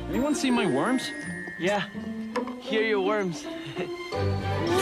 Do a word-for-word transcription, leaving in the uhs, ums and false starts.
Anyone see my worms? Yeah, here are your worms.